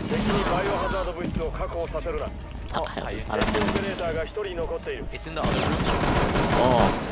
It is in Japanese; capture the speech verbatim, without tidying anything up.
敵にバイオハザード物質を確保させるな。 あ、はい、あオペレーターが一人残っている。 It's in the other room. Oh.